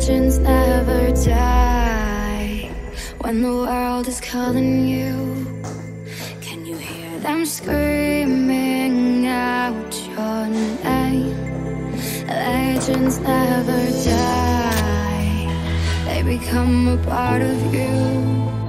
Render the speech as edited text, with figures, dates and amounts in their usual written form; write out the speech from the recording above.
Legends never die. When the world is calling you, can you hear them screaming out your name? Legends never die. They become a part of you.